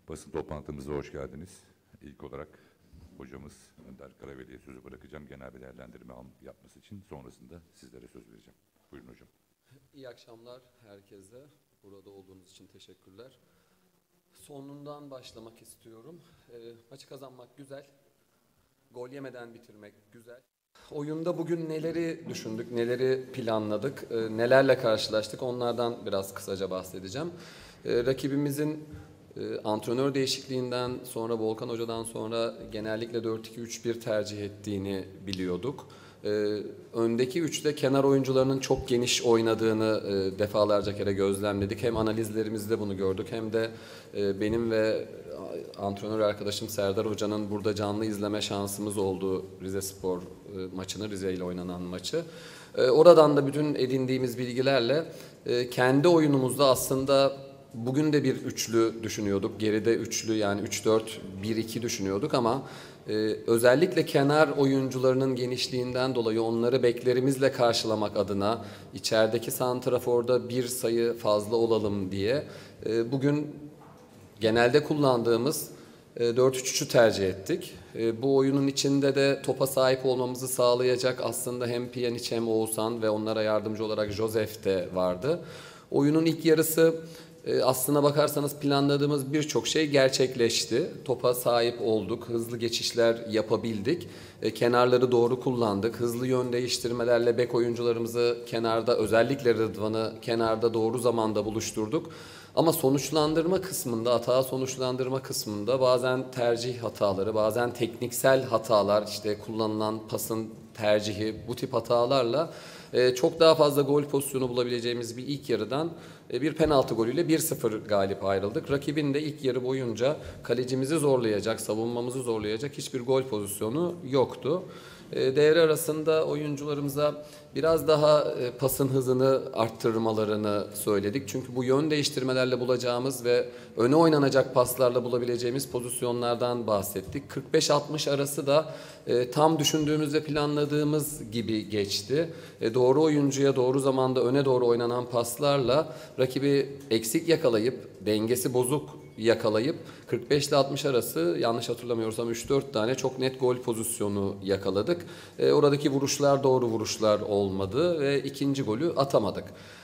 Basın toplantımıza hoş geldiniz. İlk olarak hocamız Önder Karaveli'ye sözü bırakacağım. Genel bir değerlendirme yapması için sonrasında sizlere söz vereceğim. Buyurun hocam. İyi akşamlar herkese. Burada olduğunuz için teşekkürler. Sonundan başlamak istiyorum. Maçı kazanmak güzel. Gol yemeden bitirmek güzel. Oyunda bugün neleri düşündük, neleri planladık, nelerle karşılaştık onlardan biraz kısaca bahsedeceğim. Rakibimizin antrenör değişikliğinden sonra, Volkan Hoca'dan sonra genellikle 4-2-3-1 tercih ettiğini biliyorduk. Öndeki üçte kenar oyuncularının çok geniş oynadığını defalarca kere gözlemledik. Hem analizlerimizde bunu gördük hem de benim ve antrenör arkadaşım Serdar Hoca'nın burada canlı izleme şansımız oldu Rizespor maçını, Rize ile oynanan maçı. Oradan da bütün edindiğimiz bilgilerle kendi oyunumuzda aslında bugün de bir üçlü düşünüyorduk. Geride üçlü yani 3-4-1-2 düşünüyorduk ama özellikle kenar oyuncularının genişliğinden dolayı onları beklerimizle karşılamak adına içerideki santraforda bir sayı fazla olalım diye bugün genelde kullandığımız 4-3-3'ü tercih ettik. Bu oyunun içinde de topa sahip olmamızı sağlayacak aslında hem Pjanic hem Oğuzhan ve onlara yardımcı olarak Josef de vardı. Oyunun ilk yarısı aslına bakarsanız planladığımız birçok şey gerçekleşti. Topa sahip olduk, hızlı geçişler yapabildik. Kenarları doğru kullandık. Hızlı yön değiştirmelerle bek oyuncularımızı kenarda, özellikle Rıdvan'ı kenarda doğru zamanda buluşturduk. Ama sonuçlandırma kısmında, hata sonuçlandırma kısmında bazen tercih hataları, bazen tekniksel hatalar, işte kullanılan pasın tercihi, bu tip hatalarla çok daha fazla gol pozisyonu bulabileceğimiz bir ilk yarıdan bir penaltı golüyle 1-0 galip ayrıldık. Rakibin de ilk yarı boyunca kalecimizi zorlayacak, savunmamızı zorlayacak hiçbir gol pozisyonu yoktu. Devre arasında oyuncularımıza biraz daha pasın hızını arttırmalarını söyledik. Çünkü bu yön değiştirmelerle bulacağımız ve öne oynanacak paslarla bulabileceğimiz pozisyonlardan bahsettik. 45-60 arası da tam düşündüğümüz ve planladığımız gibi geçti. Doğru oyuncuya doğru zamanda öne doğru oynanan paslarla rakibi eksik yakalayıp, dengesi bozuk yakalayıp 45 ile 60 arası yanlış hatırlamıyorsam 3-4 tane çok net gol pozisyonu yakaladık. Oradaki vuruşlar doğru vuruşlar olmadı ve ikinci golü atamadık.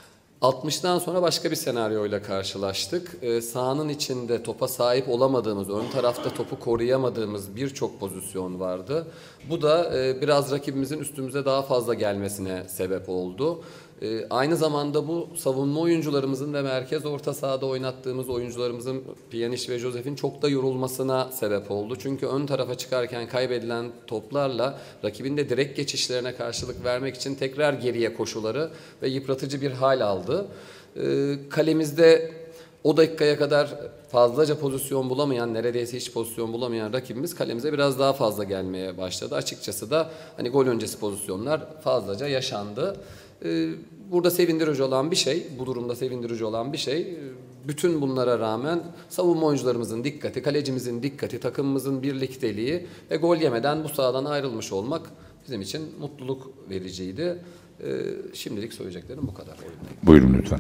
60'tan sonra başka bir senaryoyla karşılaştık. Sahanın içinde topa sahip olamadığımız, ön tarafta topu koruyamadığımız birçok pozisyon vardı. Bu da biraz rakibimizin üstümüze daha fazla gelmesine sebep oldu. Aynı zamanda bu savunma oyuncularımızın ve merkez orta sahada oynattığımız oyuncularımızın Pjanic ve Josef'in çok da yorulmasına sebep oldu. Çünkü ön tarafa çıkarken kaybedilen toplarla rakibin de direkt geçişlerine karşılık vermek için tekrar geriye koşuları ve yıpratıcı bir hal aldı. Kalemizde o dakikaya kadar fazlaca pozisyon bulamayan, neredeyse hiç pozisyon bulamayan rakibimiz kalemize biraz daha fazla gelmeye başladı. Açıkçası da hani gol öncesi pozisyonlar fazlaca yaşandı. Burada sevindirici olan bir şey, bu durumda sevindirici olan bir şey, bütün bunlara rağmen savunma oyuncularımızın dikkati, kalecimizin dikkati, takımımızın birlikteliği ve gol yemeden bu sahadan ayrılmış olmak bizim için mutluluk vericiydi. Şimdilik söyleyeceklerim bu kadar. Buyurun lütfen.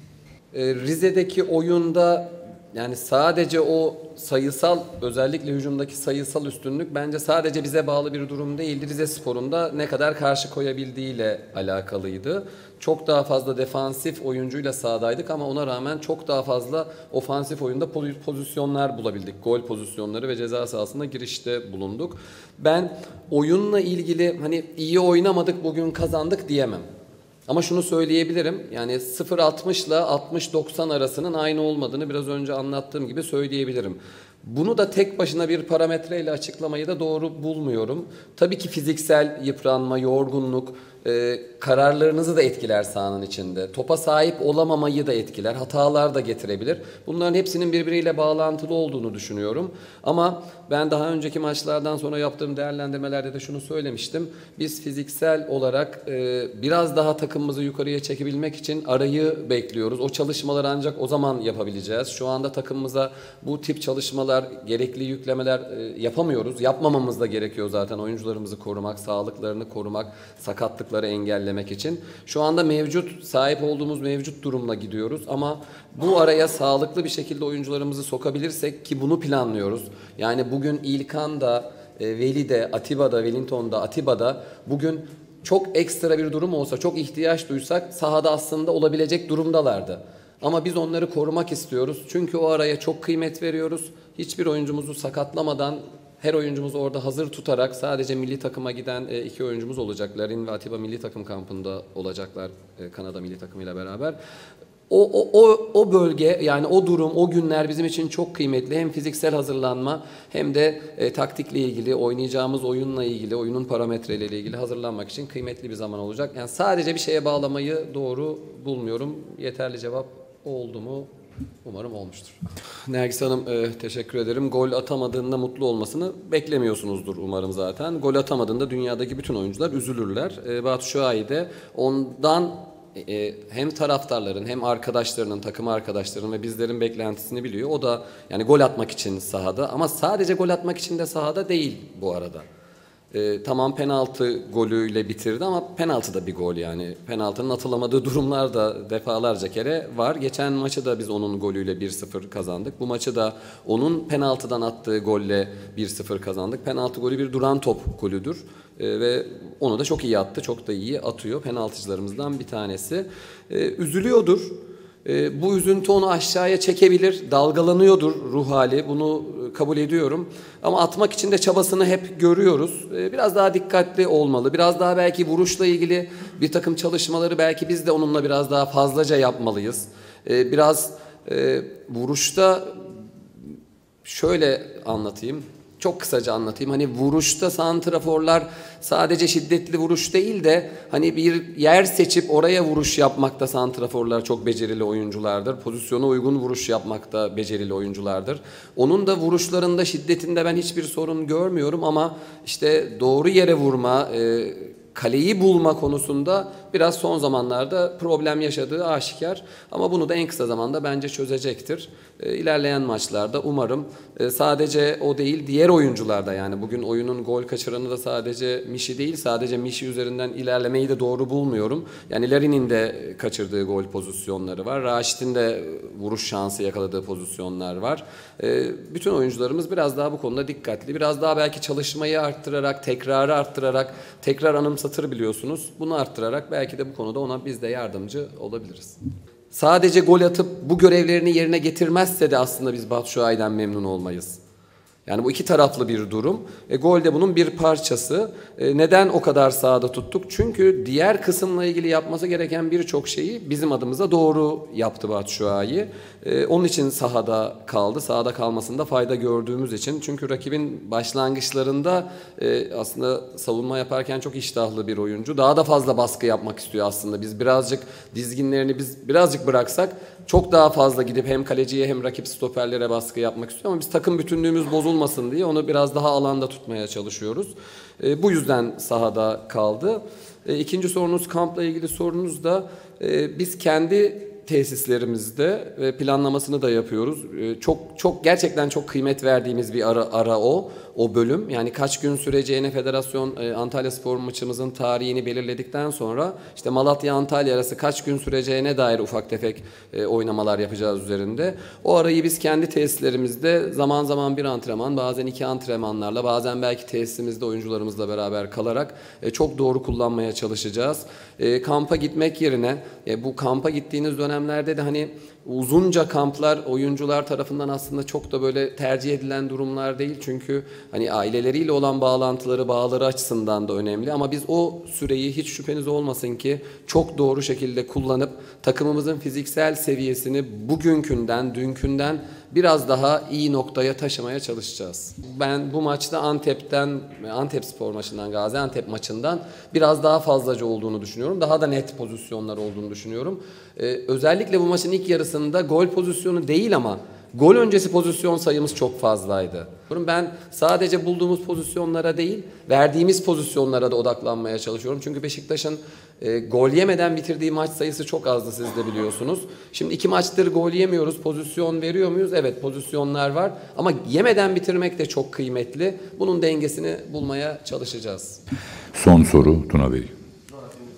Rize'deki oyunda yani sadece o sayısal, özellikle hücumdaki sayısal üstünlük bence sadece bize bağlı bir durum değildi. Rizespor'un da ne kadar karşı koyabildiğiyle alakalıydı. Çok daha fazla defansif oyuncuyla sahadaydık ama ona rağmen çok daha fazla ofansif oyunda pozisyonlar bulabildik. Gol pozisyonları ve ceza sahasında girişte bulunduk. Ben oyunla ilgili hani iyi oynamadık bugün kazandık diyemem. Ama şunu söyleyebilirim, yani 0-60 ile 60-90 arasının aynı olmadığını biraz önce anlattığım gibi söyleyebilirim. Bunu da tek başına bir parametreyle açıklamayı da doğru bulmuyorum. Tabii ki fiziksel yıpranma, yorgunluk, kararlarınızı da etkiler sahanın içinde. Topa sahip olamamayı da etkiler, hatalar da getirebilir. Bunların hepsinin birbiriyle bağlantılı olduğunu düşünüyorum. Ama ben daha önceki maçlardan sonra yaptığım değerlendirmelerde de şunu söylemiştim. Biz fiziksel olarak biraz daha takımımızı yukarıya çekebilmek için arayı bekliyoruz. O çalışmaları ancak o zaman yapabileceğiz. Şu anda takımımıza bu tip çalışmalar, gerekli yüklemeler yapamıyoruz. Yapmamamız da gerekiyor zaten oyuncularımızı korumak, sağlıklarını korumak, sakatlık sakatlıkları engellemek için. Şu anda sahip olduğumuz mevcut durumla gidiyoruz ama bu araya sağlıklı bir şekilde oyuncularımızı sokabilirsek ki bunu planlıyoruz. Yani bugün İlkan da, Veli de, Atiba da, Wellington da, Atiba da bugün çok ekstra bir durum olsa, çok ihtiyaç duysak sahada aslında olabilecek durumdalardı. Ama biz onları korumak istiyoruz. Çünkü o araya çok kıymet veriyoruz. Hiçbir oyuncumuzu sakatlamadan, her oyuncumuzu orada hazır tutarak sadece milli takıma giden 2 oyuncumuz olacak. Larin ve Atiba milli takım kampında olacaklar Kanada milli takımıyla beraber. O bölge, yani o durum, o günler bizim için çok kıymetli. Hem fiziksel hazırlanma hem de taktikle ilgili, oynayacağımız oyunla ilgili, oyunun parametreleriyle ilgili hazırlanmak için kıymetli bir zaman olacak. Yani sadece bir şeye bağlamayı doğru bulmuyorum. Yeterli cevap oldu mu? Umarım olmuştur. Nergis Hanım teşekkür ederim. Gol atamadığında mutlu olmasını beklemiyorsunuzdur umarım zaten. Gol atamadığında dünyadaki bütün oyuncular üzülürler. Batu Şuayi de ondan hem taraftarların hem arkadaşlarının, takım arkadaşlarının ve bizlerin beklentisini biliyor. O da yani gol atmak için sahada ama sadece gol atmak için de sahada değil bu arada. Tamam penaltı golüyle bitirdi ama penaltı da bir gol yani. Penaltının atılamadığı durumlar da defalarca kere var. Geçen maçı da biz onun golüyle 1-0 kazandık. Bu maçı da onun penaltıdan attığı golle 1-0 kazandık. Penaltı golü bir duran top golüdür. Ve onu da çok iyi attı, çok da iyi atıyor. Penaltıcılarımızdan bir tanesi. Üzülüyordur. Bu üzüntü onu aşağıya çekebilir, dalgalanıyordur ruh hali, bunu kabul ediyorum. Ama atmak için de çabasını hep görüyoruz. Biraz daha dikkatli olmalı, biraz daha belki vuruşla ilgili bir takım çalışmaları belki biz de onunla biraz daha fazlaca yapmalıyız. Biraz vuruşta şöyle anlatayım. Çok kısaca anlatayım. Hani vuruşta santraforlar sadece şiddetli vuruş değil de hani bir yer seçip oraya vuruş yapmakta santraforlar çok becerili oyunculardır. Pozisyona uygun vuruş yapmakta becerili oyunculardır. Onun da vuruşlarında, şiddetinde ben hiçbir sorun görmüyorum ama işte doğru yere vurma, kaleyi bulma konusunda biraz son zamanlarda problem yaşadığı aşikar. Ama bunu da en kısa zamanda bence çözecektir. İlerleyen maçlarda umarım sadece o değil diğer oyuncularda yani bugün oyunun gol kaçıranı da sadece Mişi değil, sadece Mişi üzerinden ilerlemeyi de doğru bulmuyorum. Yani Larin'in de kaçırdığı gol pozisyonları var. Raşit'in de vuruş şansı yakaladığı pozisyonlar var. Bütün oyuncularımız biraz daha bu konuda dikkatli. Biraz daha belki çalışmayı arttırarak, tekrarı arttırarak, tekrar anımsatır biliyorsunuz. Bunu arttırarak belki de bu konuda ona biz de yardımcı olabiliriz. Sadece gol atıp bu görevlerini yerine getirmezse de aslında biz Batu Şuayi'den memnun olmayız. Yani bu iki taraflı bir durum. Gol de bunun bir parçası. Neden o kadar sahada tuttuk? Çünkü diğer kısımla ilgili yapması gereken birçok şeyi bizim adımıza doğru yaptı Batu Şuayi. Onun için sahada kaldı. Sahada kalmasında fayda gördüğümüz için. Çünkü rakibin başlangıçlarında aslında savunma yaparken çok iştahlı bir oyuncu. Daha da fazla baskı yapmak istiyor aslında. Biz birazcık dizginlerini birazcık bıraksak çok daha fazla gidip hem kaleciye hem rakip stoperlere baskı yapmak istiyor. Ama biz takım bütünlüğümüz bozulmasın diye onu biraz daha alanda tutmaya çalışıyoruz. Bu yüzden sahada kaldı. İkinci sorunuz kampla ilgili sorunuz da biz kendi tesislerimizde planlamasını da yapıyoruz. Çok gerçekten çok kıymet verdiğimiz bir ara o bölüm. Yani kaç gün süreceğine federasyon Antalyaspor maçımızın tarihini belirledikten sonra işte Malatya Antalya arası kaç gün süreceğine dair ufak tefek oynamalar yapacağız üzerinde. O arayı biz kendi tesislerimizde zaman zaman bir antrenman, bazen 2 antrenmanlarla, bazen belki tesisimizde oyuncularımızla beraber kalarak çok doğru kullanmaya çalışacağız. Kampa gitmek yerine bu kampa gittiğiniz dönemlerde de hani uzunca kamplar oyuncular tarafından aslında çok da böyle tercih edilen durumlar değil. Çünkü hani aileleriyle olan bağları açısından da önemli. Ama biz o süreyi hiç şüpheniz olmasın ki çok doğru şekilde kullanıp takımımızın fiziksel seviyesini bugünkünden, dünkünden biraz daha iyi noktaya taşımaya çalışacağız. Ben bu maçta Antepspor maçından, Gaziantep maçından biraz daha fazlaca olduğunu düşünüyorum. Daha da net pozisyonlar olduğunu düşünüyorum. Özellikle bu maçın ilk yarısında gol pozisyonu değil ama gol öncesi pozisyon sayımız çok fazlaydı. Ben sadece bulduğumuz pozisyonlara değil, verdiğimiz pozisyonlara da odaklanmaya çalışıyorum. Çünkü Beşiktaş'ın gol yemeden bitirdiği maç sayısı çok azdı, siz de biliyorsunuz. Şimdi 2 maçtır gol yemiyoruz, pozisyon veriyor muyuz? Evet, pozisyonlar var ama yemeden bitirmek de çok kıymetli. Bunun dengesini bulmaya çalışacağız. Son soru Tuna Bey.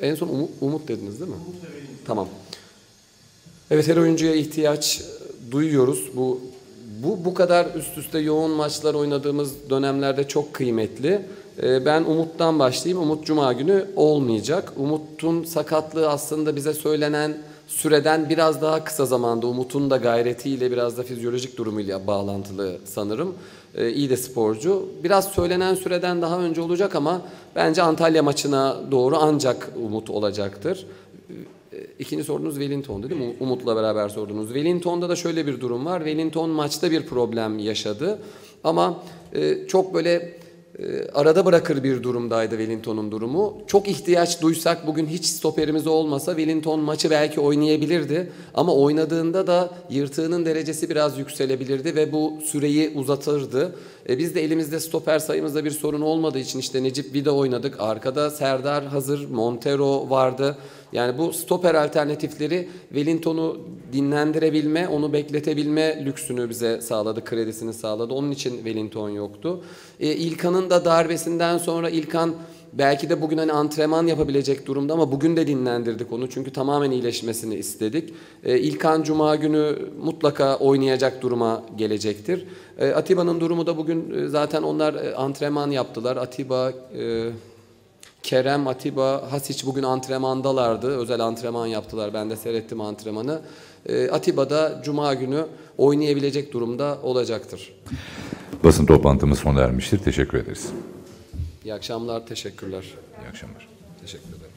En son Umut dediniz değil mi? Tamam. Evet, her oyuncuya ihtiyaç duyuyoruz. Bu kadar üst üste yoğun maçlar oynadığımız dönemlerde çok kıymetli. Ben Umut'tan başlayayım. Umut Cuma günü olmayacak. Umut'un sakatlığı aslında bize söylenen süreden biraz daha kısa zamanda, Umut'un da gayretiyle biraz da fizyolojik durumuyla bağlantılı sanırım. İyi de sporcu. Biraz söylenen süreden daha önce olacak ama bence Antalya maçına doğru ancak Umut olacaktır. İkinci sorunuz Wellington'du değil mi? Umut'la beraber sordunuz. Wellington'da da şöyle bir durum var. Wellington maçta bir problem yaşadı. Ama çok böyle arada bırakır bir durumdaydı Wellington'un durumu. Çok ihtiyaç duysak, bugün hiç stoperimiz olmasa Wellington maçı belki oynayabilirdi. Ama oynadığında da yırtığının derecesi biraz yükselebilirdi ve bu süreyi uzatırdı. Biz de elimizde stoper sayımızda bir sorun olmadığı için işte Necip Vida oynadık. Arkada Serdar hazır, Montero vardı. Yani bu stoper alternatifleri Wellington'u dinlendirebilme, onu bekletebilme lüksünü bize sağladı, kredisini sağladı. Onun için Wellington yoktu. İlkan'ın da darbesinden sonra İlkan belki de bugün hani antrenman yapabilecek durumda ama bugün de dinlendirdik onu. Çünkü tamamen iyileşmesini istedik. İlkan Cuma günü mutlaka oynayacak duruma gelecektir. Atiba'nın durumu da bugün zaten onlar antrenman yaptılar. Kerem, Atiba, Hasic bugün antrenmandalardı. Özel antrenman yaptılar. Ben de seyrettim antrenmanı. Atiba da Cuma günü oynayabilecek durumda olacaktır. Basın toplantımız sona ermiştir. Teşekkür ederiz. İyi akşamlar, teşekkürler. İyi akşamlar. Teşekkür ederim.